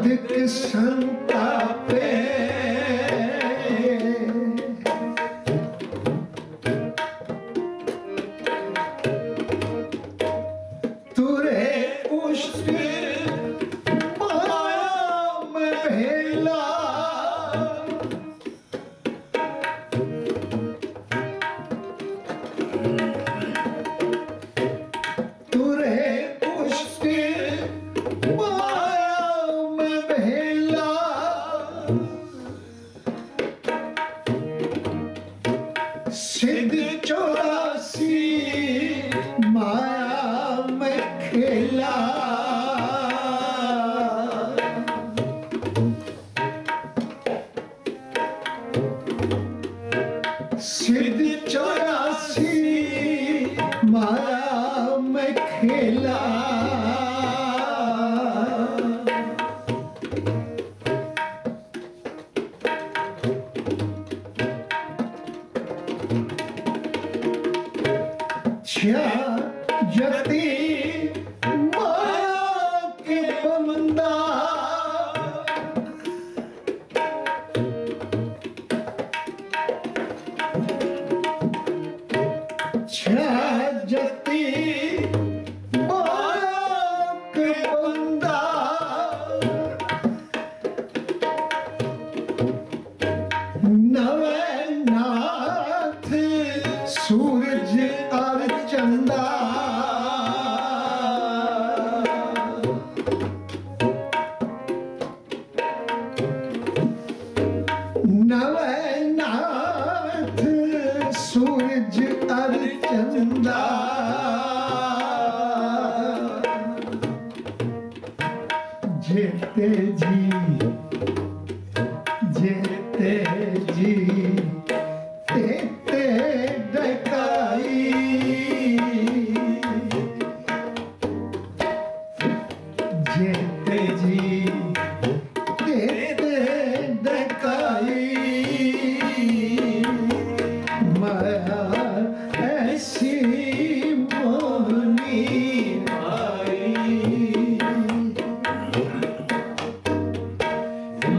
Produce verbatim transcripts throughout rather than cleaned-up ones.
अधिक संतापे तुरे पुष्ट माया में भेला तुरे पुष्ट माया में भेला सिद्ध चौरासी माया में खेला सिद्ध चौरासी माया में खेला यति माया के बंदा जति माया के बंदा नवनाथ सूरज और चंदा नवनाथ सूरज और चंदा जेते जी जेते जी तेते डकाई जेते जी तेते डकाई माया ऐसी मोहनी आई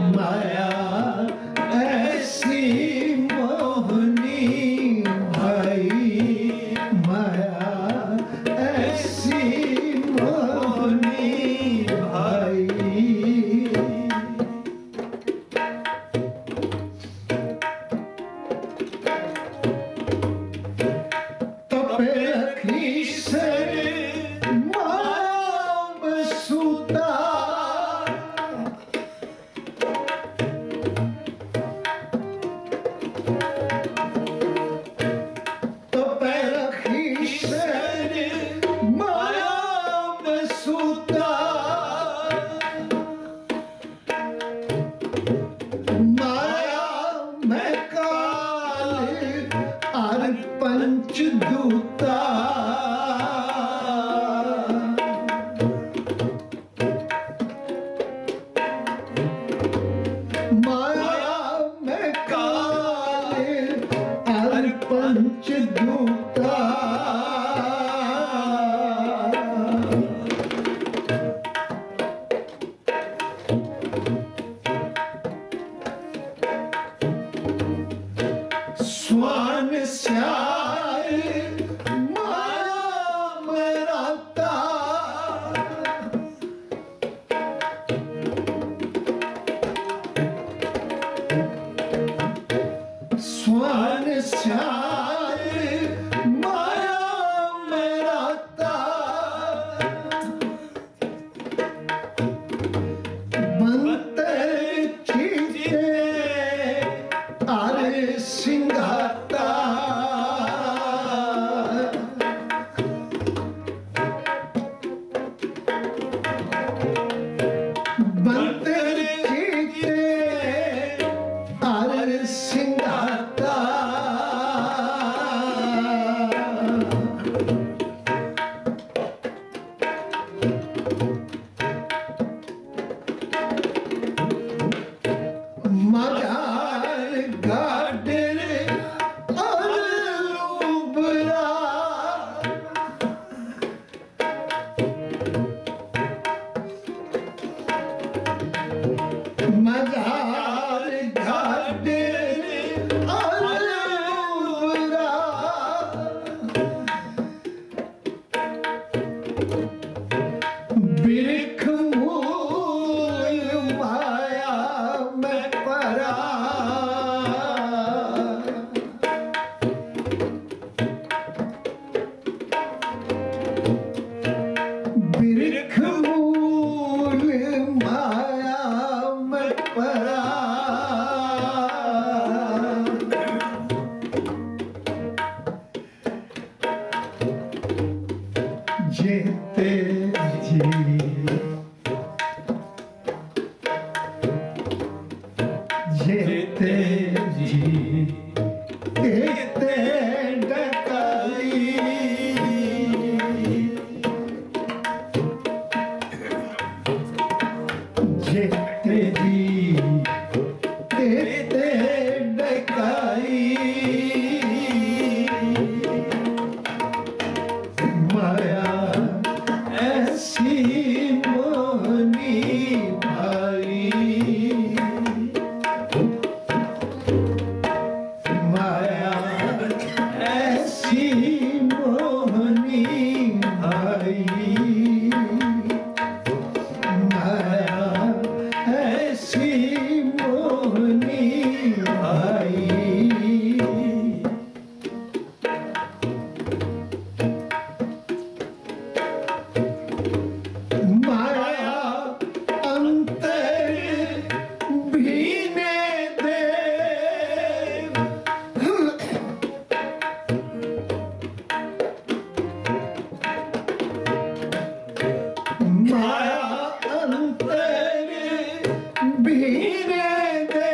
बीरे दे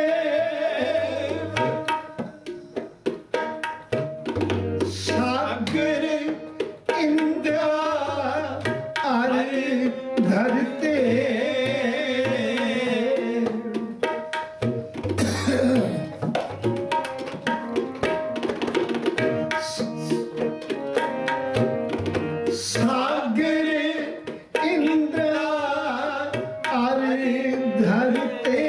सागर इंद्रा अरे धरते सागर इंद्रा अरे धरते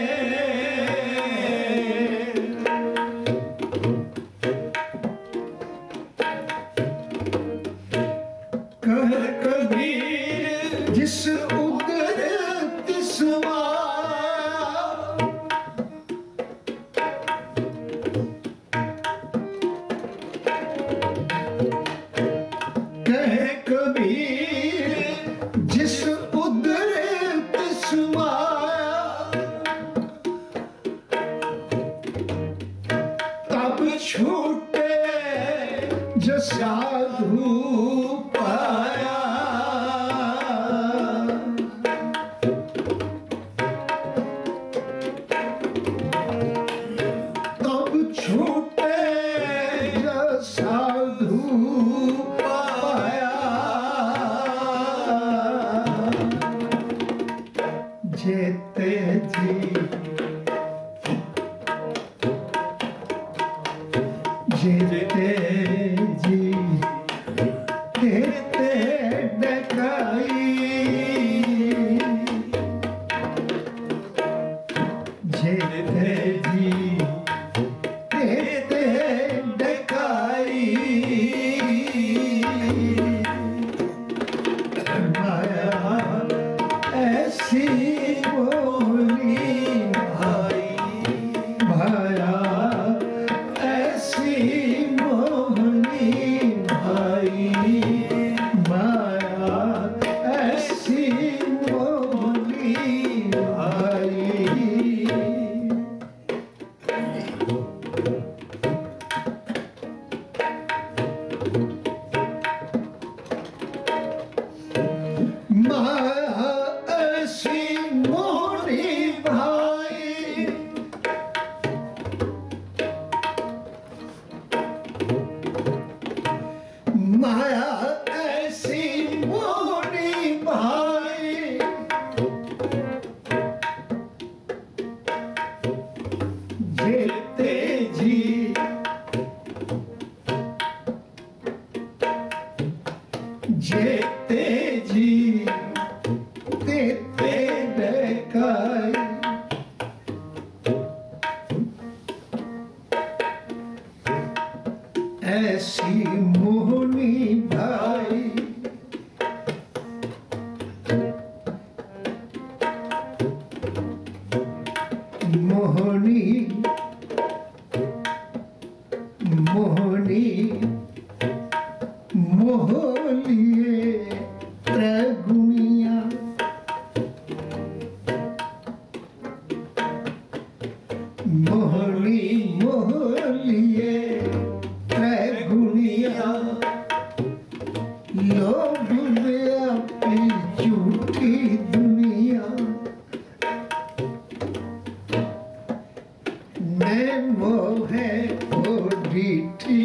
कह कबीर जिस उदर तिसवा कह कबीर जिस उदर तिसवा तब छूटे जो साधु पाया तब छूटे जो साधु पाया जेते जी जेते जी तेते डकाई जेते जी तेते डकाई माया ऐसी बोली भाई भाया ऐसी मोहनी भाई माया ऐसी मोहनी भाई माया ऐसी मोहनी भाई माया ऐसी मोहनी भाई जेते जी जेते जी तेते डकाई ऐसी मोहनी भाई मोहनी मोहनी मोहलिए त्रगुनिया मोहनी मोहलिए त्रगुनिया लोभ व्यापी झूठी दुनिया मैं मोहे ओ डीठी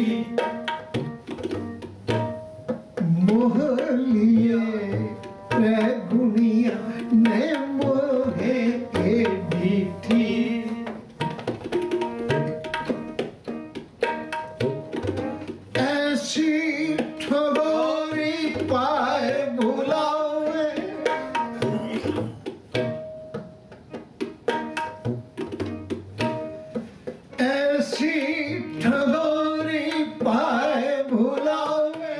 मोहलिए त्रगुनिया मैं मोहे ए डीठी ऐसी ठगोरी पाए भुलावे ऐसी ठगोरी पाए भुलावे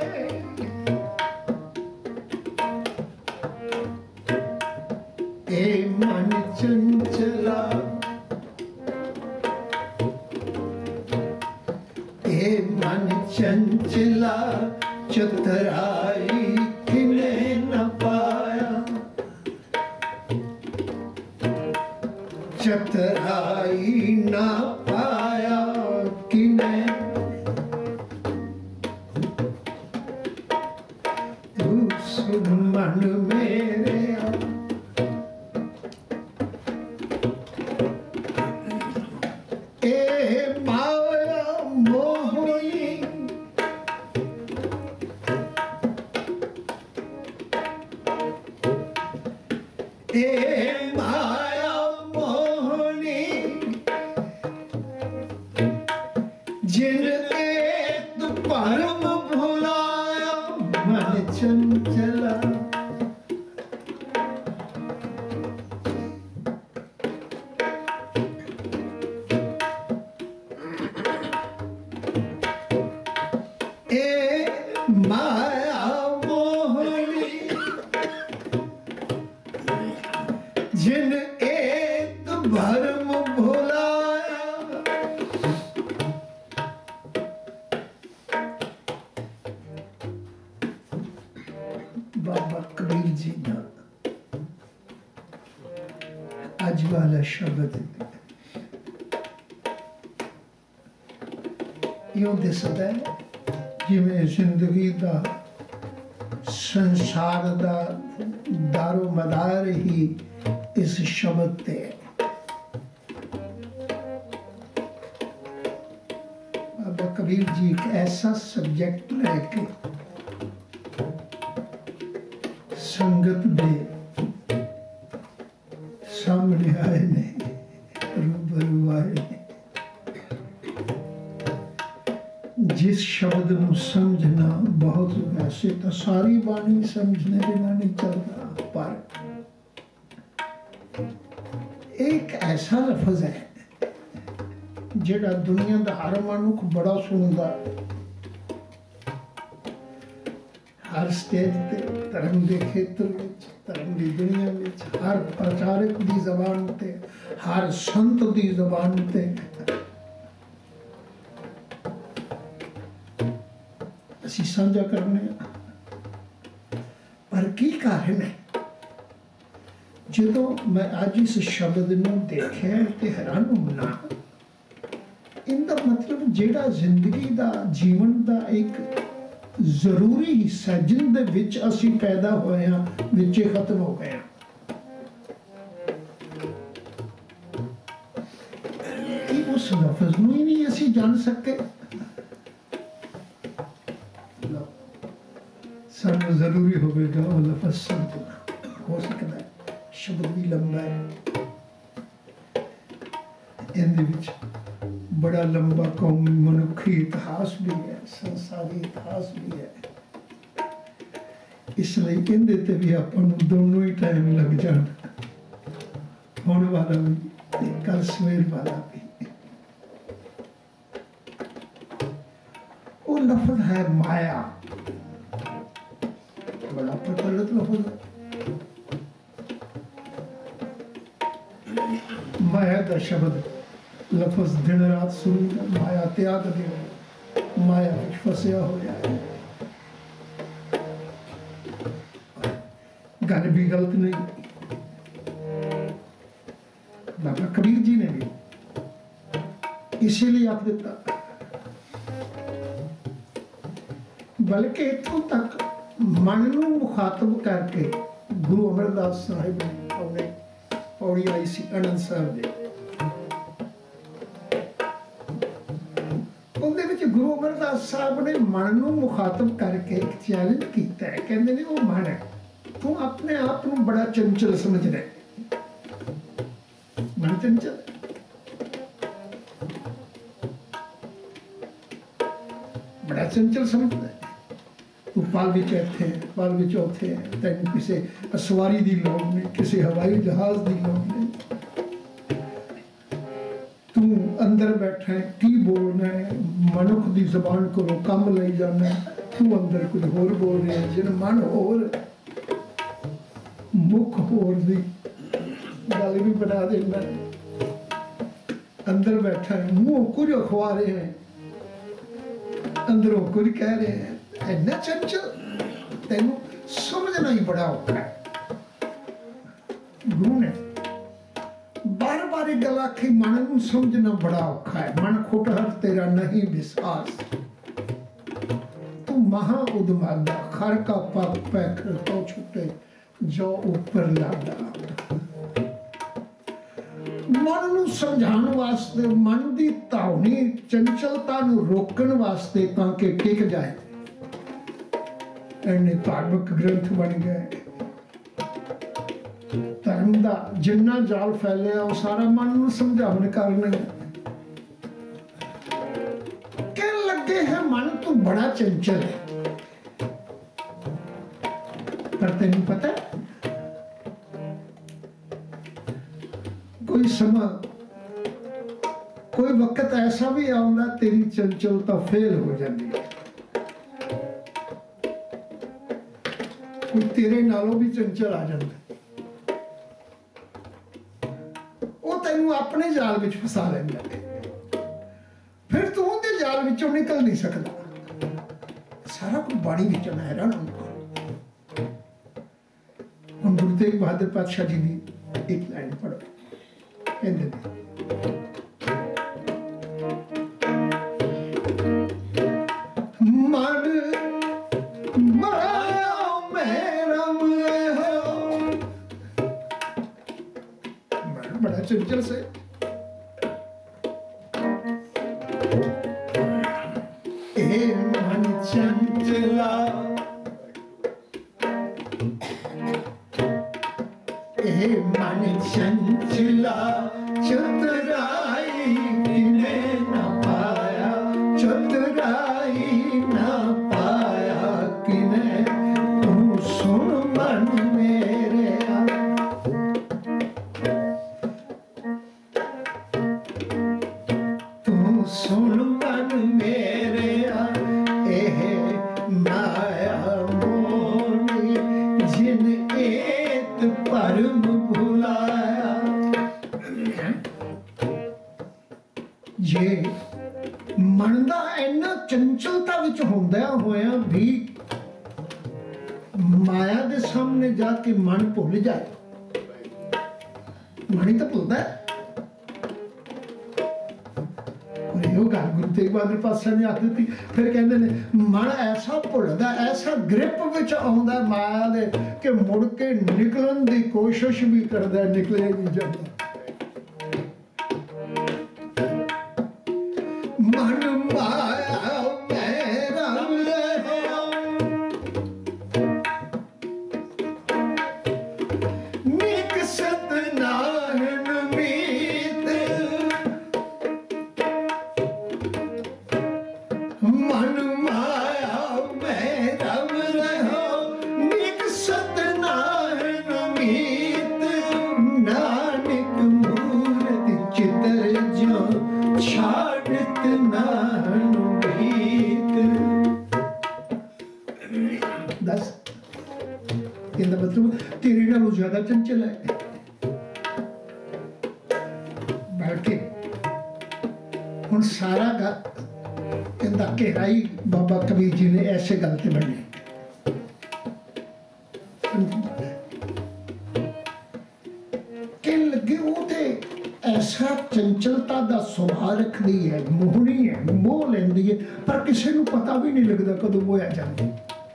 ए मन चंचला ए मन चंचला चतुराई किने न पाया चतुराई न पाया किने तू सुन मन मेरे भरम भुलाया। बाबा कबीर जी ना अज वाला शब्द यूं दिसदा है जिवें जिंदगी दा संसार दा दारो मदार ही इस शब्द ते है। बाबा कबीर जी एक ऐसा सब्जेक्ट लेके संगत दे सामने आए ने, रूबरू आए ने। जिस शब्द ਨੂੰ समझना बहुत, वैसे तो सारी बाणी समझने बिना नहीं चलता, पर एक ऐसा लफज है जेड़ा दुनिया का हर मनुख बड़ा सुनता, हर स्टेज ते धर्म के खेत्र में, धर्म की दुनिया में, हर प्रचारक की जबान ते, हर संत की जबान ते असी साझा करने। पर की कारण है जो मैं अज इस शब्द नूं देखिया ते हैरान होना, इनका मतलब जेड़ा जिंदगी दा जीवन दा एक जरूरी हिस्सा जिंदे विच असी पैदा होए हां, विचे खत्म हो गए हां। कि उस लफ्ज नूं ही नहीं असी जान सके। सानू जरूरी होगा वो लफ्ज समझना। हो सकता है शब्द भी लंबा है, इहदे विच बड़ा लंबा कौमी मनुखी इतिहास भी है, संसारी इतिहास भी है, इसलिए इहदे ते भी आपां नूं दोनों ही टाइम लग जाना, होने वाला भी ते कल सवेर वाला भी। वो लफ्ज है माया, बड़ा प्रचलित लफ्ज है। माया का शब्द लफ्ज दिन रात सुन, माया त्याग दे, माया विच फसिया होया है। गल भी गलत नहीं। बाबा कबीर जी ने भी इसीलिए आप दिता, बल्कि इथों तक मन नूं मुखातब करके गुरु अमरदास साहिब ने पौड़ी आई सी आनंद साहब दे, उहदे विच गुरु अमरदास साहब ने मन नूं मुखातब करके एक चैलेंज कीता है। कहंदे ने वो मन है, तू अपने आप नूं बड़ा चंचल समझदा है, मन चंचल बड़ा चंचल समझदा है। तू पल विच इत्थे पल विच उत्थे, तैनूं किसी सवारी की लोड़ नहीं, किसी हवाई जहाज की लोड़ नहीं। तू अंदर बैठा है, की बोलना है, मनुख की जबान को कम ले जाना है, तू अंदर कुछ होर बोल रहा है, जिन मन होर मुख होर दी गल भी बना देना। अंदर बैठा है, मुंह कुछ अखवा रहे हैं, अंदरों कुछ कह रहे हैं। इन्ना चंचल, तेनू समझना ही बड़ा औखा है। गुरु ने बार बार गल आखी, मन नूं समझना बड़ा औखा है। मन खोटहर तेरा नहीं विश्वास, तू महा उदमादा, खर का पग पैकर तो छुटे जो ऊपर लादा। मन नूं समझाने वास्ते, मन की धावनी चंचलता नूं रोकण वास्ते ताकि टिक जाए, इन्ने धार्मिक ग्रंथ बन गए। धर्म का जिन्ना जाल फैलिया वो सारा मन नूं समझावन करने। कहन लगे है मन तू बड़ा चंचल है, पर तेनू पता है कोई समा, कोई वक्त ऐसा भी आउंदा तेरी चंचलता फेल हो जाती है। तेरे नालों भी चंचल आ जाता, वो तेनू अपने जाल विच फसा लैंदा है, फिर तू उहदे जाल विचों निकल नहीं सकदा। सारा कुछ बाणी विच मैं हैरान हुंदा। हुण गुरु तेग बहादुर पातशाह जी दी एक लाइन पढ़ो, कहंदे ने मन माया में रम रहो। मन बड़ा चंचल से, ए मन चंचला, ए मन चंचला, चतुराई किने न पाया, चतुराई न पाया किने, तू सुन मन मेरे। तू सुन मन मेरे, एह माया मोनी जिन एत परम भुलाया। जे मन दा इन्ना चंचलता विच होंदा होया भी माया दे सामने जाके मन भुल जाए, मन ही तो भुलदा है। गल गुरु तेग बहादुर पातशाह ने आख दी। फिर कहते ने मन ऐसा भुलदा, ऐसा ग्रिप विच आउंदा माया दे कि मुड़ के निकलन दी कोशिश भी करदा, निकले नहीं जाता। मन माया में रम रहो, निकसत नाहन मीत। मन माया में रम रहो, निकसत नाहन मीत। नानक मूरत चितर जो छाड़त नाहन मीत। दस कहता मतलब तेरे नालों ज्यादा चंचल है। बैठ के हुण सारा गल कहता गहराई बाबा कबीर जी ने ऐसे गल ते बने। कह लगे वो ते ऐसा चंचलता दा सुभाव रखदी है, मोहनी है, मोह लैंदी है, पर किसी नूं पता भी नहीं लगदा कदों मोया जांदी।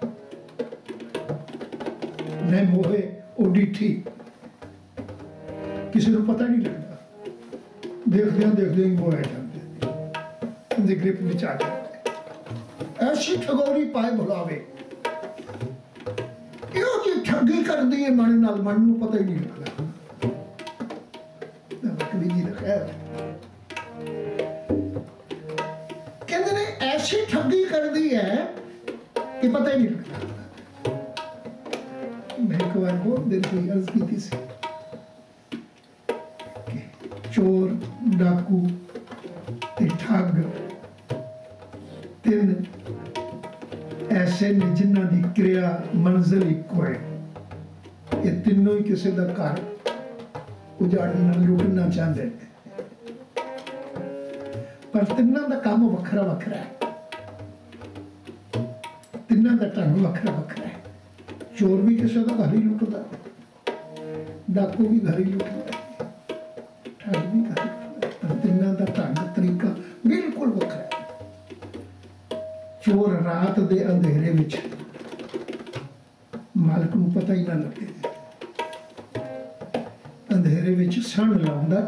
मैं मोहे ओडी थी, किसी नूं पता नहीं लगदा, देखदियां देखदियां ही मोया जांदे, उहदे ग्रिप विच आ जांदे। ऐसी ठगोरी पाए भुलावे, इहो जी ठगी करदी है मन नाल, मन नूं पता ही नहीं लगदा। कबीर जी खैर कहते ने ऐसी ठगी करदी है कि पता ही नहीं लगता। मैं एक बार बहुत देर कोई अर्ज की थी सी, चोर डाकू ते ठग तीन ऐसे ने जिन्हां दी क्रिया मंजिल इक्को है। ये तीनों ही किसी दा घर उजाड़ना लुटना चाहते हैं, पर तिन्ना दा काम वखरा वखरा है, तिन्ना दा ढंग वखरा वखरा है। चोर भी किसी का घर ही लुटदा, डाकू भी घर ही लुटदा, ठग भी घर ही लुटदा, पर तिन्ना दा ढंग तरीका बिल्कुल वखरा है। चोर रात दे अंधेरे विच मालक नूं पता ही ना लगे, अंधेरे विच सन लाउंदा,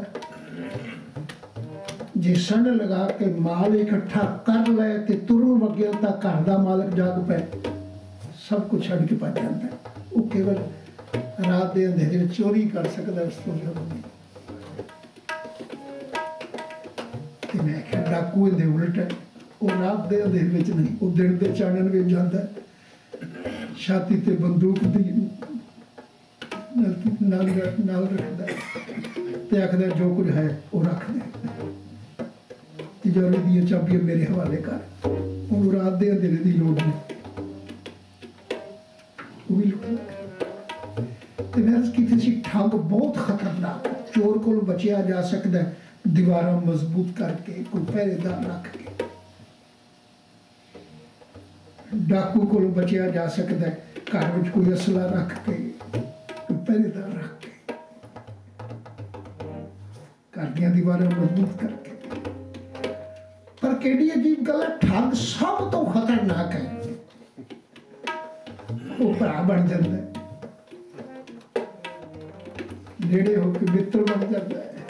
जे सन लगा के माल इकट्ठा कर ले ते तुरन वगिया तां घर दा मालक जाग पे सब कुछ छड़ के भज जाता है। वो केवल रात दे अंधेरे विच चोरी कर सकदा, उस तो ज्यादा नहीं। ते मैं क्या डाकू इहदे उलट है, वो रात दे अंधेरे विच नहीं, वो दिन दे चानन विच जांदा, छाती ते बंदूक दी नाल नाल रखदा ते आखदा जो कुछ है वो रख दे, तिजोरी दी चाबियां मेरे हवाले कर, हुण रात दे अंधेरे दी लोड़ नहीं। वो भी लुटदा ते मैं अर्ज कीती सी ठग बहुत खतरनाक, चोर को बचिया जा सकता है दीवार मजबूत करके, कोई पहरेदार रख के। डाकू को बचिया जा सकता है घर में कोई असला रख के, कोई पहरेदार रख के, घर दी दीवार मजबूत करके। पर केड़ी अजीब गल है, ठग सब तो खतरनाक है, वो भरा बन जाता है, नेड़े होकर मित्र बन जाता है।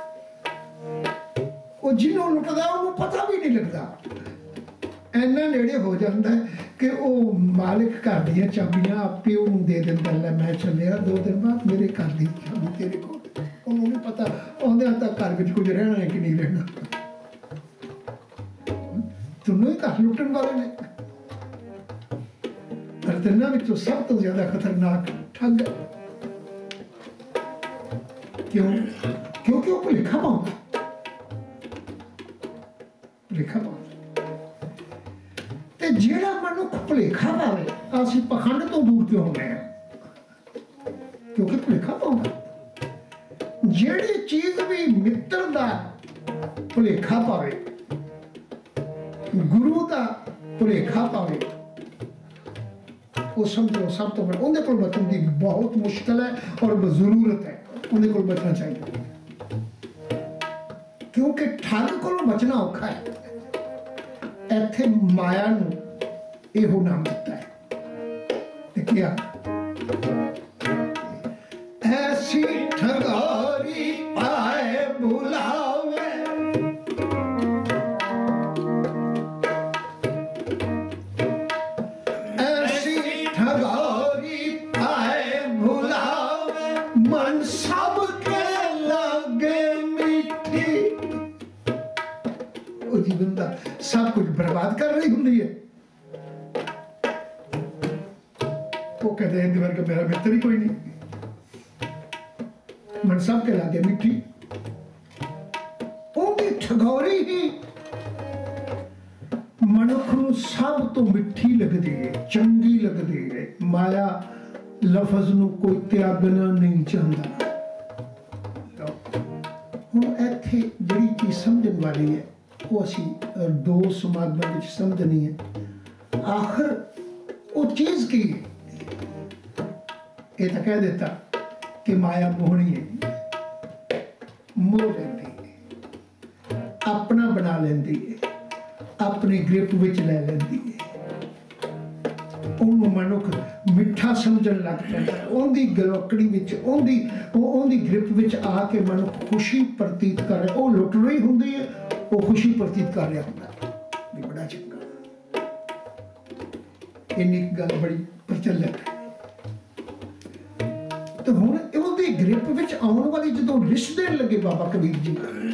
वो जिन्हों लुटदा उन्होंने पता भी नहीं लगता, इन्ना नेड़े हो जाता है कि वो मालिक घर दी चाबियां आपे उन्होंने दे दिंदा, लै मैं चलिया दो दिन बाद मेरे घर दी चाबी तेरे को। उन्होंने पता आउंदे तक घर में कुछ रहना है कि नहीं रहना, दोनों ही घर लुटन वाले ने। पर तिन्हां विचों सब तो ज्यादा खतरनाक ठग है। क्यों? क्योंकि वो भुलेखा पाउंदा, भुलेखा पाउंदा। ते जेड़ा मनुख भुलेखा पावे, असीं पखंड तो दूर क्यों होने हैं? क्योंकि भुलेखा पाउंदा। जेड़ी चीज भी मित्र दा भुलेखा पावे, गुरु दा भुलेखा पावे, वो समझो सब तो बड़ा उन्हें को बचन की बहुत मुश्किल है और जरूरत है, उन्हें को बचना चाहिए। क्योंकि ठग को बचना औखा है। इत्थे माया नूं इहो नाम दिता है, ते क्या ऐसी ठगारी पाए बुलावे, ऐसी ठगारी पाए बुलावे, मन सब के लगे मीठी। वो जीवन का सब कुछ बर्बाद कर रही होंगी है। वो कहते हैं दीवार का मेरा मित्र ही कोई नहीं, मन सब के लागे मिठी। उनकी ठगौरी ही मनुख नूं सब तो मिठी लगती है, चंगी लगती है। माया लफज नूं कोई त्यागना नहीं चाहता। हुण इत्थे जिहड़ी चीज समझण वाली है वो असी दो समागमां विच समझनी है। आखिर वो चीज की है? ये तो कह देता कि माया मोहनी है, मोह लेंदी है, अपना बना लेंदी है, अपनी ग्रिप विच ले लेंदी है। उन्होंने मनुख मिठा समझन लग पैंदा है, उनकी गलवकड़ी विच, उनकी उनकी ग्रिप विच आके मनुख खुशी प्रतीत कर रहा, वो लुट रही होंदी है, वो खुशी प्रतीत कर रहा होंदा भी बड़ा चंगा। इन्नी गल बड़ी प्रचलित है। तो हुण उहदी ग्रिप विच आउण वाली जदों रिश्त देण लगे बाबा कबीर जी,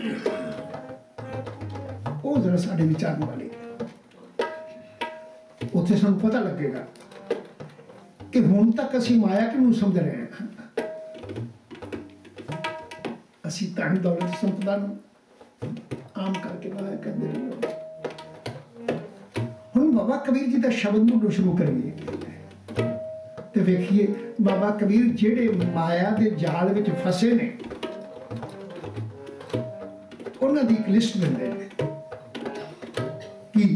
वो जरा साडे विचारन वाली, उत्थे सानूं पता लगेगा कि हुण तक असीं माया किहनूं समझ रहे हैं। असीं धन दौलत संपदा नूं आम करके माया कहते रहे। हुण बाबा कबीर जी का शब्द बोलना शुरू करिए तो वेखिए बाबा कबीर जेड़े माया के जाल विच फसे ने, उन्हां दी एक लिस्ट दिंदे ने कि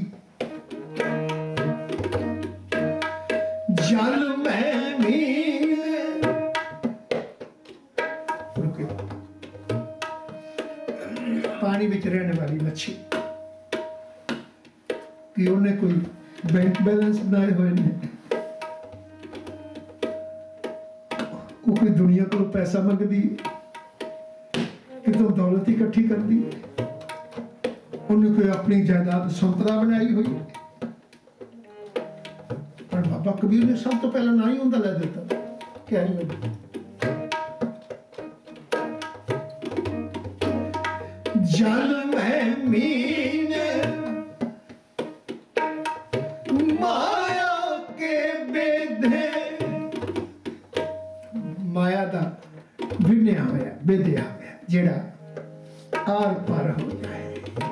जल में मीन, पानी विच रहने वाली मच्छी, कि उन्हें कोई बैंक बैलेंस बनाए हुए ने, वो कोई दुनिया को पैसा मंगदी, कि तो दौलत इकट्ठी कर दी, उन्हें कोई अपनी जायदाद संपदा बनाई हुई। पर बाबा कबीर ने सब तो पहले ना ही उनका लै देता, क्या है जल में मीन माया के बेधे, माया का विन्या होया, बेधया होया, जेड़ा आर पार हो जाए।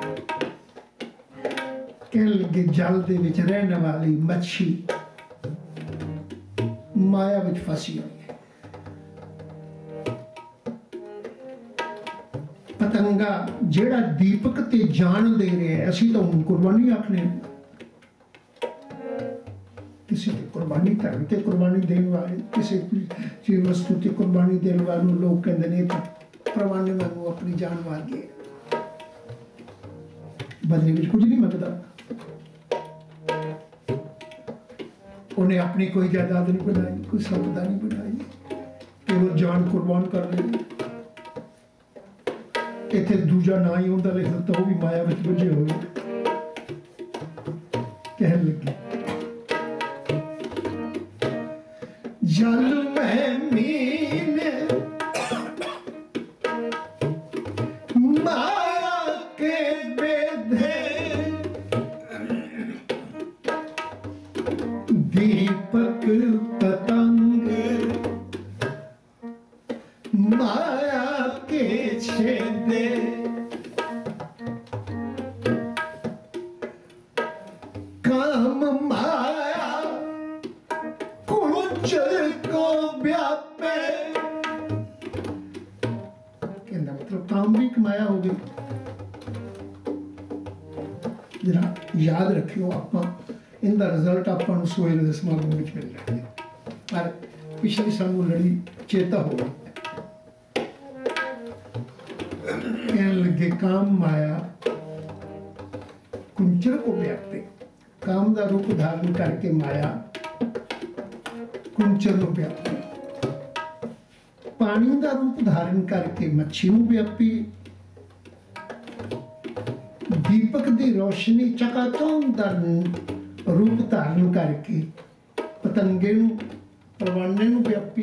कह लगे जल दे विच रहने वाली मच्छी माया विच फसी हुई है। पतंगा जेड़ा दीपक ते जान दे रहे हैं, असी तो उन कुर्बानी आखने, किसी की कुर्बानी धर्म ते कुर्बानी देने वाले, किसी चीज वस्तु ते कुर्बानी देने वाले लोग कहते हैं तो परवाने वालों अपनी जान मार गए, बदले में कुछ नहीं मंगता, उन्हें अपनी कोई जायदाद नहीं बनाई, कोई संपदा नहीं बनाई, केवल जान कुर्बान कर ली। इतने दूजा ना ही होता लिख दिता, वो भी माया में बुझे हुए कहने लगे, जल में मीन माया के बेधे, दीपक पतंग माया के छेदे, काम माया कुंचर को व्यापे। कहना मतलब काम भी एक माया हो गई। जरा याद रखियो, आप इनका रिजल्ट आपको सवेरे के समागम में मिल जाएगा, पर पिछली सानू लड़ी चेता हो गई। कहने लगे काम माया कुंचर को व्यापे, काम का रूप धारण करके माया कुंचर को व्यापी, पानी का रूप धारण करके मच्छी को व्यापी, दीपक की रोशनी चकाचौंध का रूप धारण करके पतंगे परवाने व्यापी,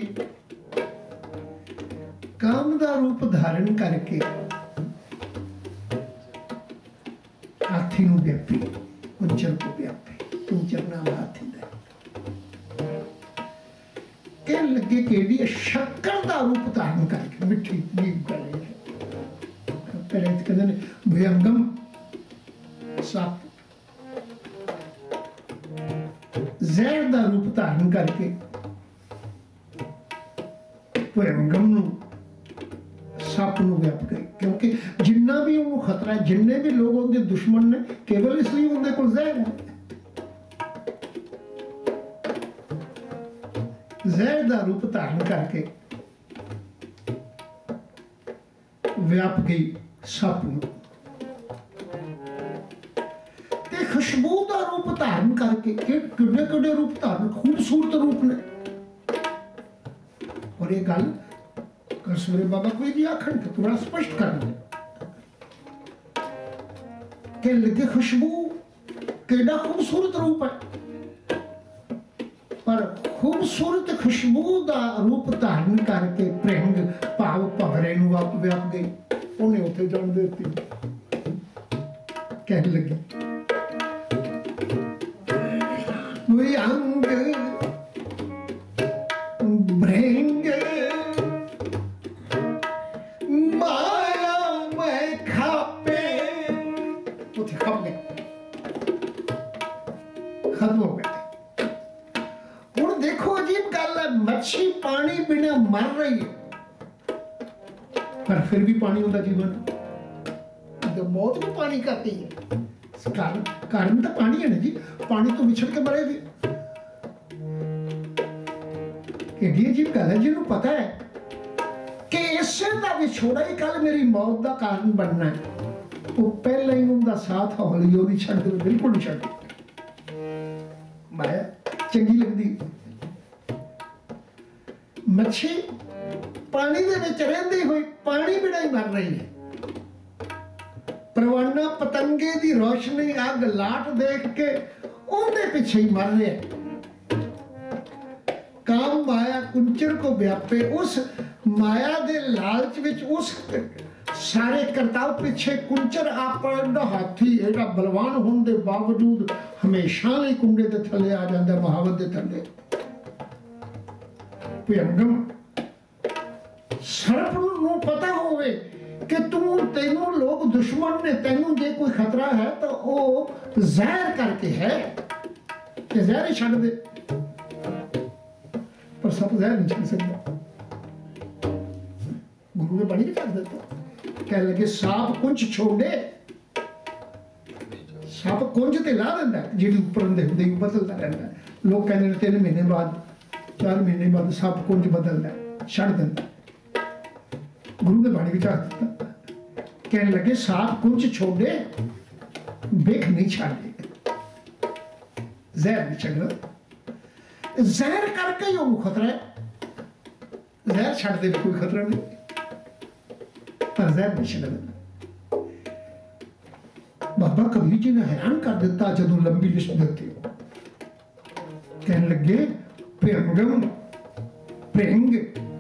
काम का रूप धारण करके हाथी नूं व्यापी, कुंचर को व्यापी, कुंचर नाम हाथी दा। कहने लगे कि शक्कर का रूप धारण करके मिठी जीभ कर रही है, पहले कहते हैं भयंगम सप, जहर का रूप धारण करके भयंगम सप नूं व्याप गए, क्योंकि जिन्ना भी उन्होंने खतरा है, जिन्ने भी लोग उनके दुश्मन ने, केवल इसलिए उनके को जहर है, जहर का रूप धारण करके व्याप गई सप नूं, ते खुशबू का रूप धारण करके किड्डे किड्डे रूप धारण, खूबसूरत रूप ने। और ये गल सूर्य बाबा कोई भी आखन तो थोड़ा स्पष्ट करना के लगे खुशबू केड़ा खूबसूरत रूप है, पर खूबसूरत खुशबू का रूप धारण करके प्रेंग भाव भवरे नूं आप व्याप गई, उन्हें उथे जान देती। कहने लगे अंग भ्रेंग माया में खापे, उथे खप गए, खत्म हो गए। हुण देखो अजीब गल है, मच्छी पानी बिना मर रही है, पर फिर भी पानी होता जीवन, तो मौत भी पानी करती है, कारण कारण तो पानी है ना जी, पानी तो बिछड़ के मरेगी। कि अजीब गल है, जिन्होंने पता है कि इससे का विछोड़ा ही कल मेरी मौत का कारण बनना है, वो पहले ही उनका साथ हौली हौली छड़ दे, बिल्कुल नहीं छड़, माया चंगी लगती। मच्छी पानी दे विच रहिंदी हुई पानी बिना ही मर रही है, परवाना पतंगे की रोशनी अग लाट देख के उनके पीछे ही मर रहे हैं। काम माया कुंचर को व्यापे, उस माया दे लालच विच उस सारे करताव पीछे कुंचर अपना हाथी एडा बलवान होने के बावजूद हमेशा लिए कुंडे के थले आ जाता, महावत के थले। भयंगम सर्प नूं पता होवे कि तू तेनू लोग दुश्मन ने, तेनू जे कोई खतरा है तो वो जहर करके है कि जहर ही छड़ दे, पर सब जहर नहीं छड़ सकता, गुरु ने बड़ी नहीं कर देता। कह लगे सांप कुंज छोड़े, सांप कुंज ते ला दिंदा जिहड़ी उपर हुंदे हुंदे बदलदा रहिंदा। लोग कहंदे ने तीन महीने बाद चार महीने बाद सांप कुंज बदलदा छड़ दिंदा। गुरु ने बाणी विच आख दित्ता, कहने लगे सांप कुंज छोड़े बेख नहीं छाड़े, जहर नहीं छड़ना। जहर करके ही वो खतरा है, जहर छड़ दे कोई खतरा नहीं, पर जहर नहीं छड़ना। बाबा कबीर जी ने हैरान कर दिता जदों लंबी लिस्ट दिती। कहने लगे भृंगम भृंग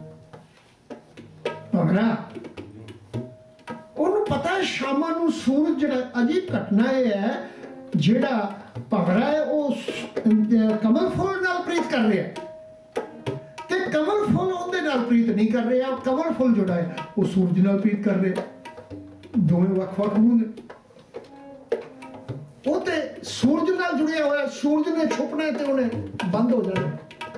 भंगड़ा, उन्होंने पता है शामा नूं सूरज जिहड़ा अजीब घटना है, जिहड़ा भंगड़ा है वो कमल फुल नाल प्रीत कर रहा है, ते कमल फुल उहदे नाल प्रीत नहीं कर रहा। कमल फुल जिहड़ा है वो सूरज नाल प्रीत कर रहा। दोवें वख-वख मूंह ने, वो ते सूरज नाल जुड़िया होया, सूरज ने छुपना ते उन्हें बंद हो जाना।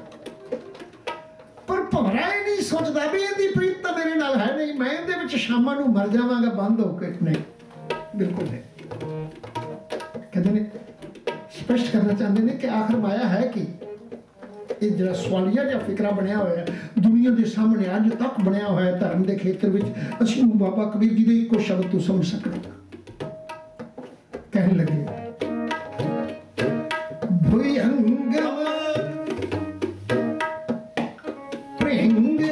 पर भंवरा ही नहीं सोचता भी इहदी प्रीत तो मेरे नाल है नहीं, मैं इहदे विच शामां नूं मर जावांगा बंद होके। नहीं, बिल्कुल नहीं। कहते ने स्पष्ट करना चाहते हैं कि आखिर माया है कि ये जो सवालिया जो फिकरा बनया हुआ है दुनिया के सामने अज तक बनया हुआ है धर्म के खेत्र में, असीं बाबा कबीर जी के एको शब्द तो समझ सकते। कहने लगे भुजंग भृंग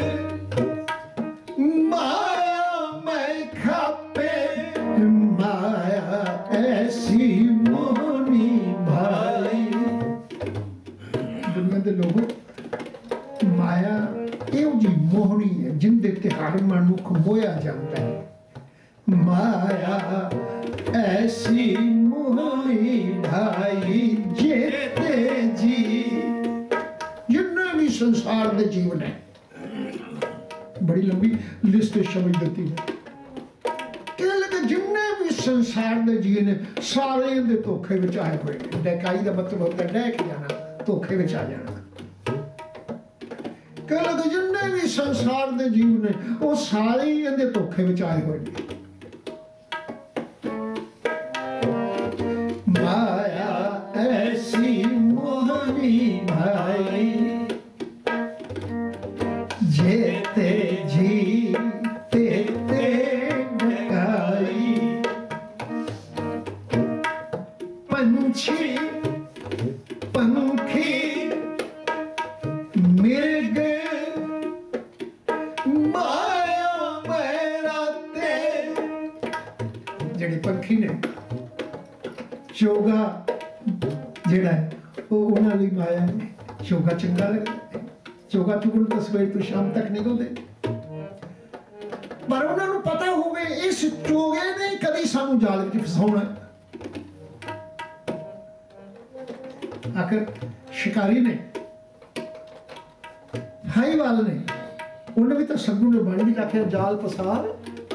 माया मैं खापे, माया ऐसी मोहनी भाई। दुनिया के लोगों माया एहो जी मोहनी है जिंदे ते हर मनुख मोया जाता है। माया ऐसी मोहनी भाई जेते जी, जिन्ने भी संसार के जीवन है, बड़ी लंबी लिस्ट शब्द देती है। कह लगे जिन्ने भी संसार के जीव ने सारे इहदे धोखे विच आए हुए हैं। डकाई का मतलब होता है डह के जाना, धोखे विच आ जाना। कह लगे जिन्ने भी संसार के जीव ने वो सारे ही इहदे धोखे विच आए हुए हैं। माया ऐसी मोहनी भाई जेते जी तेते डकाई, पंछी पंखी मिर्ग माया मैराते। जेड़े पंखी ने चोगा जेड़ा है वो उन्हां लई माया है। चोगा चंगा लगदा, चोगा चुगण तो सवेर तो शाम तक निकलदे, पर उन्हां नूं पता होवे इस चोगे ने कदी सानू जाल विच फसाउणा। आखिर शिकारी ने हाईवाल ने उन्हें भी तो सगुण ने बाणी आख्या जाल पसार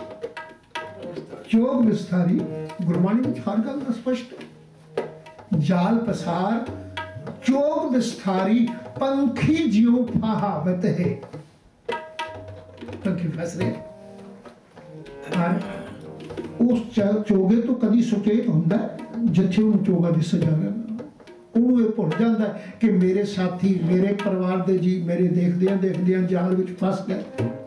चोग विस्तारी। गुरबाणी में हर गल स्पष्ट, जाल पसार चोग विस्तारी पंखी जियो फहावत है। पंखी फस रहे उस चोगे तो कदी सुचेत हुंदा जिथे उन्हें चोगा दिस जावे, ਉਹਨੂੰ ਇਹ ਭੁੱਲ ਜਾਂਦਾ ਕਿ ਮੇਰੇ ਸਾਥੀ ਮੇਰੇ ਪਰਿਵਾਰ ਦੇ ਜੀ ਮੇਰੇ ਦੇਖਦਿਆਂ ਦੇਖਦਿਆਂ ਜਾਲ ਵਿੱਚ ਫਸ ਗਏ।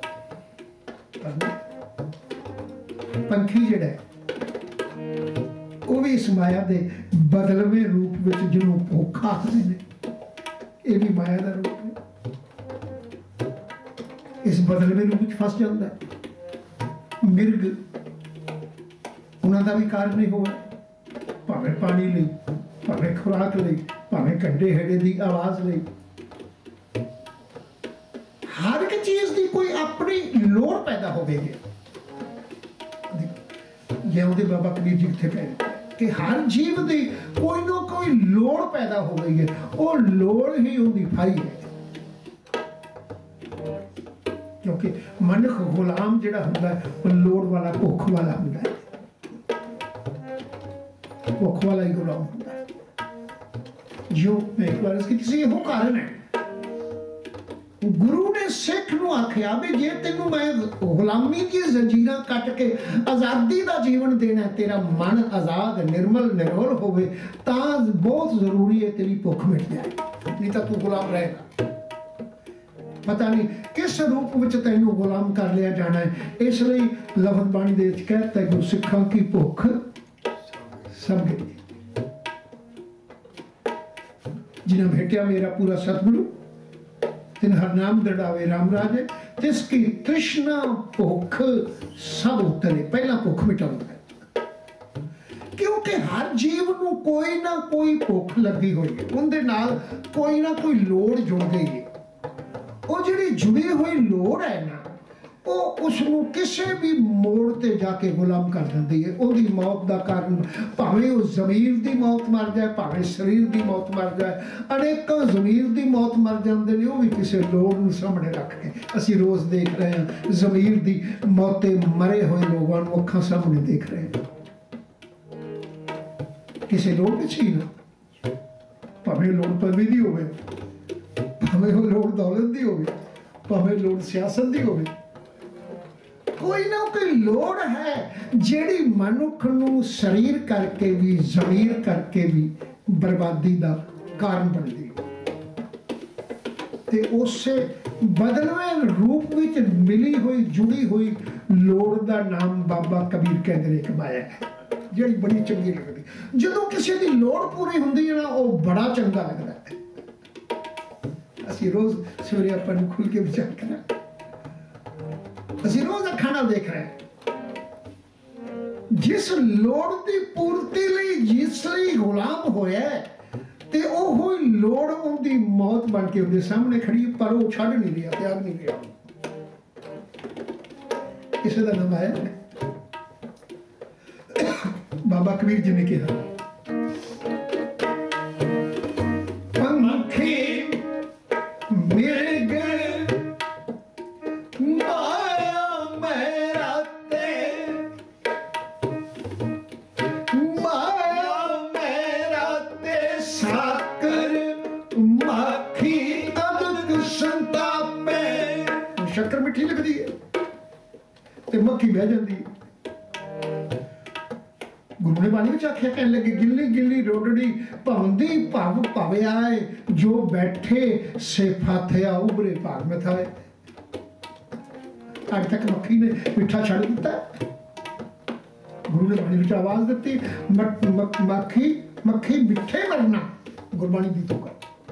ਪੰਖੀ ਜਿਹੜਾ ਉਹ ਵੀ ਇਸ ਮਾਇਆ ਦੇ ਬਦਲਵੇਂ ਰੂਪ ਵਿੱਚ ਜਿਹਨੂੰ ਭੁੱਖਾ ਆਖਦੇ ਨੇ, ਇਹ ਵੀ ਮਾਇਆ ਦਾ ਰੂਪ ਹੈ। ਇਸ ਬਦਲਵੇਂ ਰੂਪ ਵਿੱਚ ਫਸ ਜਾਂਦਾ। ਮਿਰਗ ਉਹਨਾਂ ਦਾ ਵੀ ਕਾਰਨ ਨਹੀਂ ਹੋਇਆ, ਭਾਵੇਂ ਪਾਣੀ ਲਈ ਭਾਵੇਂ ਖੁਰਾਕ ਲਈ ਭਾਵੇਂ ਕੰਡੇ ਹੇੜੇ ਦੀ ਆਵਾਜ਼ ਲਈ, ਹਰ ਇੱਕ ਚੀਜ਼ ਦੀ ਕੋਈ ਆਪਣੀ ਲੋੜ ਪੈਦਾ ਹੋਵੇਗੀ। ਜਿਉਂਦੇ ਬਾਬਾ ਕਬੀਰ ਜੀ ਇੱਥੇ ਕਹਿੰਦੇ ਕਿ ਹਰ ਜੀਵ ਦੀ ਕੋਈ ਨਾ ਕੋਈ ਲੋੜ ਪੈਦਾ ਹੋ ਗਈ ਹੈ, ਉਹ ਲੋੜ ਹੀ ਉਹਦੀ ਫਾਈ ਹੈ। ਕਿਉਂਕਿ ਮਨੁੱਖ ਗੁਲਾਮ ਜਿਹੜਾ ਹੁੰਦਾ ਉਹ ਲੋੜ ਵਾਲਾ ਭੁੱਖ ਵਾਲਾ ਹੁੰਦਾ ਹੈ, ਭੁੱਖ ਵਾਲਾ ਹੀ ਗੁਲਾਮ ਹੁੰਦਾ ਹੈ। जो मैं एक बार इसके किसी हो कारण है गुरु ने सिख नूं आखिया भी जे तेनू मैं गुलामी दी जंजीरां कट के आज़ादी दा जीवन देना, तेरा मन आज़ाद निर्मल निरोल होवे तां बहुत जरूरी है तेरी भुख मिट जाए, नहीं तो तू गुलाम रहेगा। पता नहीं किस रूप विच तैनू गुलाम कर लिया जाना है। इसलिए लफज बाणी दे विच कहता है गुरु सिखां की भुख सब गई, जिन्हें भेटिया मेरा पूरा सतगुरु तिन हर नाम दृढ़ावे राम राजे, तिसकी तृष्णा भुख सब उतरे। पहला भुख मिटाउंदा है, क्योंकि हर जीव नूं कोई ना कोई भुख लगी हुई है, उनदे नाल कोई ना कोई लोड़ जुड़ गई है। वो जिहड़ी जुड़ी हुई लोड़ है ना, वो उसनूं किसी भी मोड़ ते जाके गुलाम कर दिंदी है। उहदी मौत का कारण भावें वो जमीर की मौत मर जाए, भावें शरीर की मौत मर जाए। अनेकों जमीर की मौत मर जाते हैं, वो भी किसी लोड़ नूं सामने रख के। असीं रोज़ देख रहे हैं जमीर की मौतें, मरे हुए लोगों को अखां सामने देख रहे हैं, किसी लोड़ पिछे ही ना, भावें लोड़ पदवी की होवे, भावें वो लोड़ दौलत की होवे, भावें लोड़ सियासत की होवे, कोई ना कोई लोड़ है जिहड़ी मनुख नूं शरीर करके भी ज़मीर करके भी बर्बादी का कारण बनदी। ते उसे बदलवें रूप विच मिली हुई जुड़ी हुई लोड़ का नाम बाबा कबीर कहते ने कमाया है, जिहड़ी बड़ी चंगी लगदी। जदों किसी की लोड़ पूरी हुंदी है ना, वो बड़ा चंगा लगदा है। असीं रोज़ सवेरे आपां नूं खुल के विचार करा, असीं रोज़ अखां नाल देख रहे हैं, जिस लोड़ की पूर्ति लई जिस लई गुलाम होया ते ओह लोड़ उनकी मौत बन के उनके सामने खड़ी, पर वो छड़ नहीं रहा, त्याग नहीं रहा। किसी का नाम आया बाबा कबीर जी ने कहा, पंखी मिल गए शक्कर मिठी लगती है ते मक्खी बह जाती है। गुरु ने बाणी विच आख्या, कहने लगे गिल्ली गिल्ली रोडड़ी भांदी भव भवे आए, जो बैठे सेफा थया उभरे भाग में थाए। अज तक मक्खी ने मिठा छड़ दिता। गुरु ने बाणी विच आवाज दी, मक्खी मक्खी मिठे मरना, गुरबाणी दी तो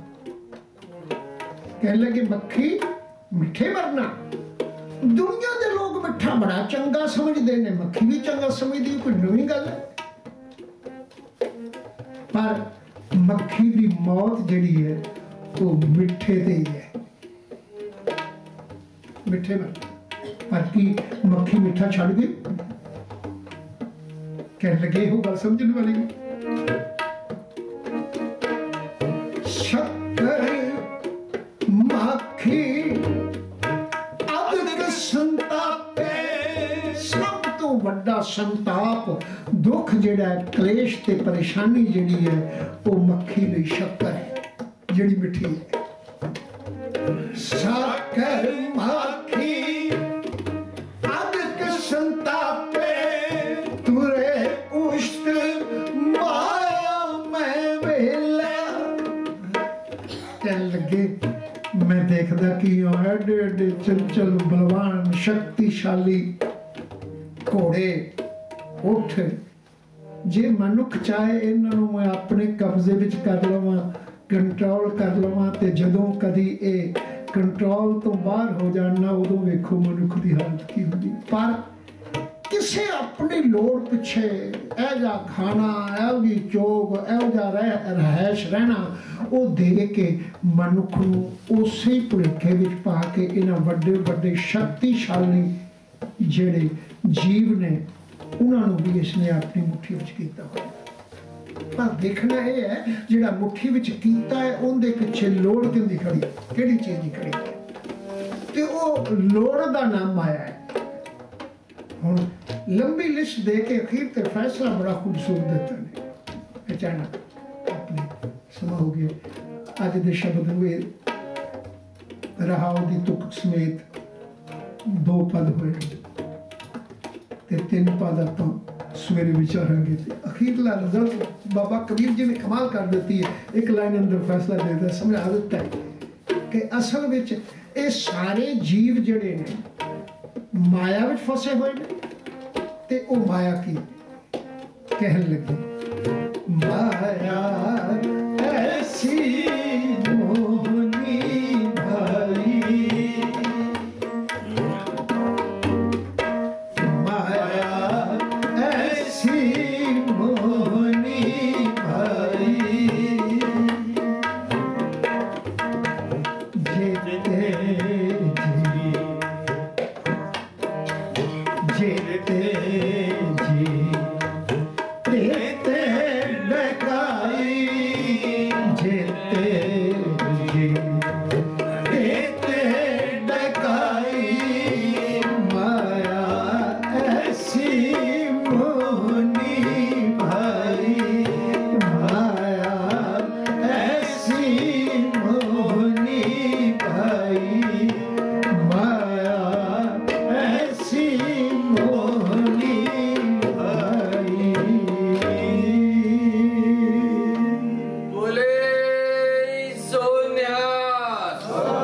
कहने लगे मक्खी मिठे मरना। दुनिया के लोग मिठा बड़ा चंगा समझते हैं, मक्खी भी चंगा समझती, कोई नवी गल है। पर मक्खी की मौत जिहड़ी है वो मिठे ते ही है, मिठे मरना। पर की मक्खी मिठा छड़ गई? कहने लगे हो गल समझने वाली। शक्कर मक्खी वड्डा संताप दुख जिहड़ा क्लेश ते परेशानी जिहड़ी है वो मक्खी दी शक्कर है जिहड़ी मिठी है। शक्कर मक्खी अदक संतापे तुरे उष्ट माया मैं वेला। कहने लगे मैं देखदा कि एडे एडे चंचल बलवान शक्तिशाली घोड़े उठ, जे मनुख चाहे इन्हों मैं अपने कब्जे विच कर लवां, कंट्रोल कर लवां, ते जदों कदी ए कंट्रोल तो बाहर हो जाना उदों वेखो मनुख की हालत की होंदी। पर किसे अपनी लोड़ पिछे ए जा खाना, ए जी चोग, ए जा रह रहैश रहना वो दे के मनुख नूं उसे भुलेखे विच पा के इन्हां वड्डे वड्डे शक्तिशाली जिहड़े जीव ने उन्होंने भी इसने अपनी मुट्ठी विच कीता होया। पर देखना यह है जिहड़ा मुट्ठी विच कीता है उनके पिछे लोड़ किंदी खड़ी, किहड़ी चीज़ की खड़ी है, ते वो लोड़ का नाम आया है। हुण लंबी लिस्ट दे के अखीर ते फैसला बड़ा खूबसूरत देता ने। अचानक अपने समा हो गया अज दे शब्द हुए रहाओ दी तुक समेत दो पद होए ते तीन पद आपां सवेरे विचारांगे। अखीरला रिजल्ट बाबा कबीर जी ने कमाल कर देती है, एक लाइन अंदर फैसला देता समझा देता है कि असल विच ये सारे जीव जिहड़े ने माया विच फसे हुए ने ते ओ माया की कहन लगे, माया ऐसी मोहनी भाई, माया ऐसी मोहनी भाई, जेते जी जेते जी तेते डकाई, जेते जी तेते डकाई, माया ऐसी मोहनी भाई, माया ऐसी मोहनी भाई, माया ऐसी मोहनी भाई। बोले सोन्यास।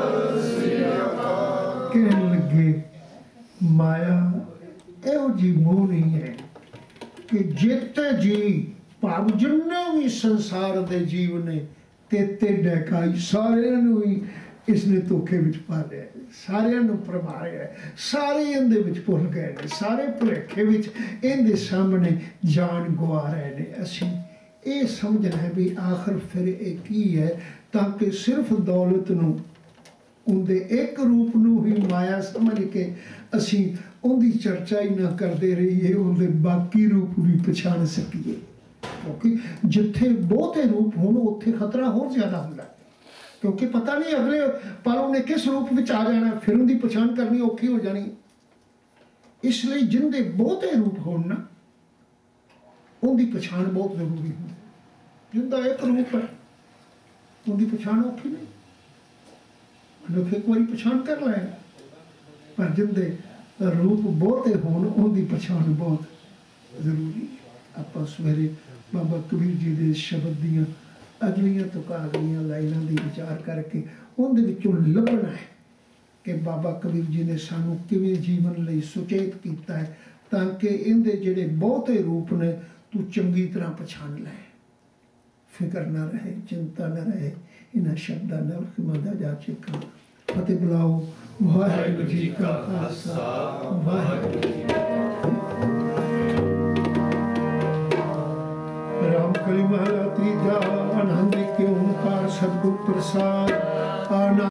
कहन लगे माया एहो जी मोह नहीं है कि जेते जी भाव जिन्ने भी संसार दे जीव ने तेते डकाई, सारिਆਂ ਨੂੰ ही इसने धोखे विच पा लिया, सारिਆਂ ਨੂੰ प्रमारिया, सारे इहदे विच भुल गए ने, सारे भुलेखे विच इहदे सामने जान गवा रहे ने। असीं ਇਹ समझना है भी आखिर फिर ਇਹ ਕੀ है, ताकि सिर्फ दौलत ਨੂੰ ਉਹਦੇ ਇੱਕ ਰੂਪ ਨੂੰ ਹੀ ਮਾਇਆ ਸਮਝ ਕੇ ਅਸੀਂ ਉਹਦੀ ਚਰਚਾ ਹੀ ਨਾ ਕਰਦੇ ਰਹੀਏ, ਉਹਦੇ ਬਾਕੀ ਰੂਪ ਵੀ ਪਛਾਣ ਸਕੀਏ। ਕਿਉਂਕਿ ਜਿੱਥੇ ਬਹੁਤੇ ਰੂਪ ਹੋਣ ਉੱਥੇ ਖਤਰਾ ਹੋਰ ਜ਼ਿਆਦਾ ਹੁੰਦਾ, ਕਿਉਂਕਿ ਪਤਾ ਨਹੀਂ ਅਗਲੇ ਪਲ ਉਹਨੇ ਕਿਸ ਰੂਪ ਵਿੱਚ ਆ ਜਾਣਾ, ਫਿਰ ਉਹਦੀ ਪਛਾਣ ਕਰਨੀ ਔਖੀ ਹੋ ਜਾਣੀ। ਇਸ ਲਈ ਜਿੰਦੇ ਬਹੁਤੇ ਰੂਪ ਹੋਣ ਨਾ ਉਹਦੀ ਪਛਾਣ ਬਹੁਤ ਜ਼ਰੂਰੀ ਹੁੰਦੀ। ਜਿੰਦਾ ਇੱਕ ਰੂਪ ਹੈ ਉਹਦੀ ਪਛਾਣ ਔਖੀ ਨਹੀਂ, लोग एक बारी पछाण कर लें, पर जिंदे रूप बहुते होन उनकी पछाण बहुत जरूरी है। आप सवेरे बाबा कबीर जी के शब्द दियाँ अगलियां तो अगलियां लाइनां की विचार करके उनके विचों लभना है कि बाबा कबीर जी ने सानू किवें जीवन लई सुचेत किया है, ताकि इनके जिहड़े बहुते रूप ने तू चंगी तरह पछाण लै, फिक्र ना रहे, चिंता ना रहे। इन्हां शब्दां नाल खिमादा जा चुका। फतेह बुलाओ। वाहिगुरू जी का खालसा, वाहिगुरू जी की फतेह। राम कली महला तीजा, आनंद के ओंकार सतगुर प्रसाद। आनंद